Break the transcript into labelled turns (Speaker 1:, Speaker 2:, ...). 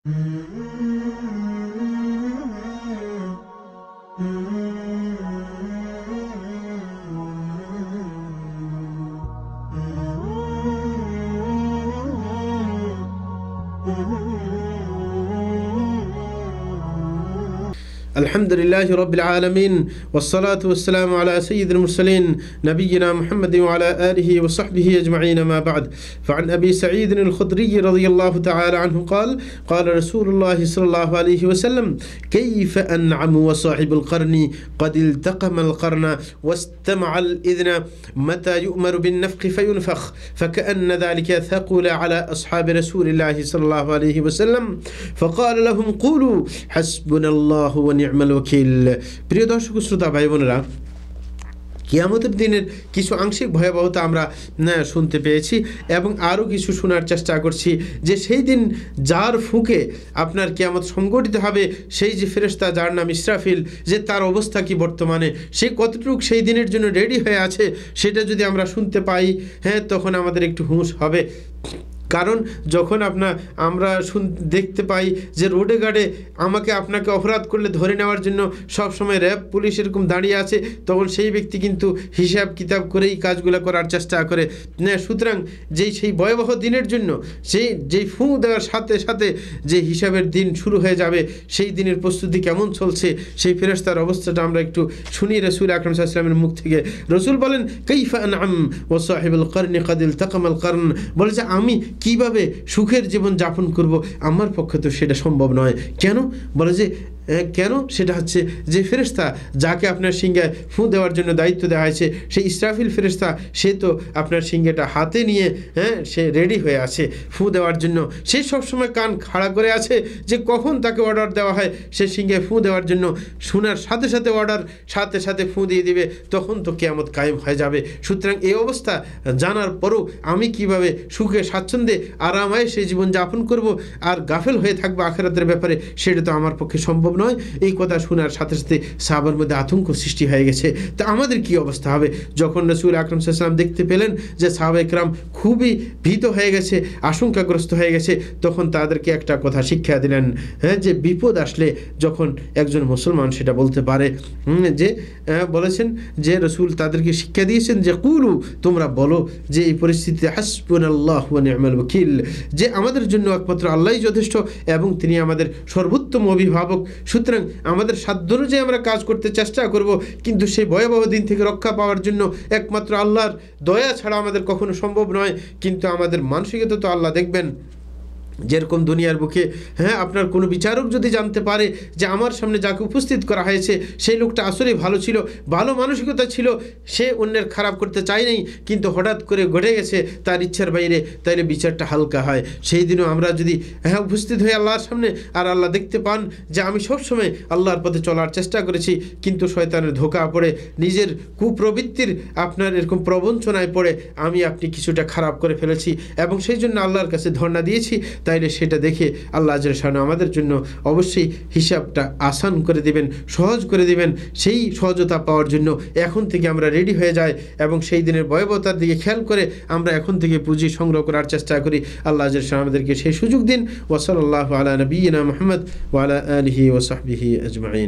Speaker 1: আলহামদুলিল্লাহি রাব্বিল আলামিন ওয়াসসালাতু ওয়াসসালামু আলা সাইয়্যিদিল মুরসালিন নবিয়িনা মুহাম্মাদিন ওয়া আলা আলিহি ওয়া সাহবিহি আজমাইন মা বা'দ ফাআন আবি সাঈদ আল-খুদরি রাদিয়াল্লাহু তাআলা আনহু قال قال رسول الله صلى الله عليه وسلم كيف أنعم وصاحب القرن قد التقم القرن واستمع الإذن متى يؤمر بالنفخ فينفخ فكأن ذلك ثقل على أصحاب رسول الله صلى الله عليه وسلم فقال لهم قولوا حسبنا الله ونعم الوكيل প্রিয় দর্শক শ্রোতা ভাই বোনেরা, কিয়ামতের দিনের কিছু আংশিক ভয়াবহতা আমরা শুনতে পেয়েছি এবং আরও কিছু শোনার চেষ্টা করছি যে সেই দিন যার ফুঁকে আপনার কিয়ামত সংগঠিত হবে, সেই যে ফেরেশতা যার নাম ইসরাফিল, যে তার অবস্থা কি বর্তমানে, সে কতটুকু সেই দিনের জন্য রেডি হয়ে আছে, সেটা যদি আমরা শুনতে পাই, তখন আমাদের একটু হুঁশ হবে। কারণ যখন আমরা দেখতে পাই যে রোডে ঘাটে আপনাকে অপরাধ করলে ধরে নেওয়ার জন্য সবসময় র্যাব পুলিশ এরকম দাঁড়িয়ে আছে, তখন সেই ব্যক্তি কিন্তু হিসাব কিতাব করেই কাজগুলো করার চেষ্টা করে। সুতরাং সেই ভয়াবহ দিনের জন্য যেই ফু দেওয়ার সাথে সাথে যে হিসাবের দিন শুরু হয়ে যাবে, সেই দিনের প্রস্তুতি কেমন চলছে, সেই ফেরেশতার অবস্থাটা আমরা একটু শুনি রাসূল আকরাম সাল্লাল্লাহু আলাইহি ওয়াসাল্লামের মুখ থেকে। রাসূল বলেন, কাইফা আনআম ওয়া সাহিবুল কর্নি ক্বাদ ইলতাকামাল কর্ন, বলে যে আমি কিভাবে সুখের জীবন যাপন করব, আমার পক্ষে তো সেটা সম্ভব নয়। কেন? বলে যে কেন? সেটা হচ্ছে যে ফেরেশতা যাকে আপনার সিংহায় ফু দেওয়ার জন্য দায়িত্ব দেওয়া হয়েছে, সেই ইসরাফিল ফেরেশতা, সে তো আপনার সিংহাটা হাতে নিয়ে সে রেডি হয়ে আছে ফু দেওয়ার জন্য। সে সবসময় কান খাড়া করে আছে যে কখন তাকে অর্ডার দেওয়া হয় সে সিংহায় ফু দেওয়ার জন্য। শোনার সাথে সাথে অর্ডার, সাথে সাথে ফু দিয়ে দিবে, তখন তো কিয়ামত কায়েম হয়ে যাবে। সুতরাং এই অবস্থা জানার পরও আমি কিভাবে সুখে স্বাচ্ছন্দ্যে আরামায় সেই জীবন যাপন করব আর গাফেল হয়ে থাকবো আখিরাতের ব্যাপারে, সেটা তো আমার পক্ষে সম্ভব নয়। এই কথা শোনার সাথে সাথে সাহাবার মধ্যে আতঙ্ক সৃষ্টি হয়ে গেছে। তা আমাদের কি অবস্থা হবে? যখন রাসূল আকরাম সাল্লাল্লাহু আলাইহি ওয়াসাল্লাম দেখতে পেলেন যে সাহাবায়ে কেরাম খুবই ভীত হয়ে গেছে, আশঙ্কাগ্রস্ত হয়ে গেছে, তখন তাদেরকে একটা কথা শিক্ষা দিলেন, যে বিপদ আসলে যখন একজন মুসলমান সেটা বলতে পারে, যে বলেছেন যে রাসূল তাদেরকে শিক্ষা দিয়েছেন যে কুলু, তোমরা বলো যে এই পরিস্থিতিতে হাসবুনাল্লাহু ওয়া নি'মাল ওয়াকিল, যে আমাদের জন্য একমাত্র আল্লাহই যথেষ্ট এবং তিনি আমাদের সর্বোত্তম অভিভাবক। সুতরাং আমাদের সাধ্য অনুযায়ী আমরা কাজ করতে চেষ্টা করব, কিন্তু সেই ভয়াবহ দিন থেকে রক্ষা পাওয়ার জন্য একমাত্র আল্লাহর দয়া ছাড়া আমাদের কখনো সম্ভব নয়। কিন্তু আমাদের মানসিকতা তো আল্লাহ দেখবেন। যেরকম দুনিয়ার বুকে আপনার কোনো বিচারক যদি জানতে পারে যে আমার সামনে যাকে উপস্থিত করা হয়েছে সেই লোকটা আসলেই ভালো ছিল, ভালো মানসিকতা ছিল, সে অন্যের খারাপ করতে চায় নাই, কিন্তু হঠাৎ করে ঘটে গেছে তার ইচ্ছার বাইরে, তাইলে বিচারটা হালকা হয়। সেই দিনও আমরা যদি উপস্থিত হয়ে আল্লাহর সামনে আর আল্লাহ দেখতে পান যে আমি সবসময় আল্লাহর পথে চলার চেষ্টা করেছি, কিন্তু শয়তানের ধোঁকা পড়ে, নিজের কুপ্রবৃত্তির আপনার এরকম প্রবঞ্চনায় পড়ে আপনি কিছুটা খারাপ করে ফেলেছি এবং সেই জন্য আল্লাহর কাছে ধর্ণা দিয়েছি, তাইলে সেটা দেখে আল্লাহ আজের শান আমাদের জন্য অবশ্যই হিসাবটা আসান করে দিবেন, সহজ করে দিবেন। সেই সহজতা পাওয়ার জন্য এখন থেকে আমরা রেডি হয়ে যাই এবং সেই দিনের ভয়াবহতার দিকে খেয়াল করে আমরা এখন থেকে পুঁজি সংগ্রহ করার চেষ্টা করি। আল্লাহ আজের শান আমাদেরকে সেই সুযোগ দিন। ওয়া সাল্লাল্লাহু আলা নবিয়িনা মুহাম্মদ ওয়া আলা আলিহি ওয়া সাহবিহি আজমাইন।